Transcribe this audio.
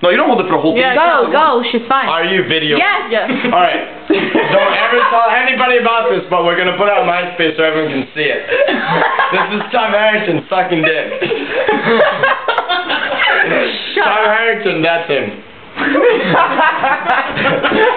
No, you don't hold it for the whole thing. Yeah, go. She's fine. Are you video? Yes. Alright. Don't ever tell anybody about this, but we're gonna put it on MySpace so everyone can see it. This is Tom Harrington sucking dick. Tom Harrington, that's him.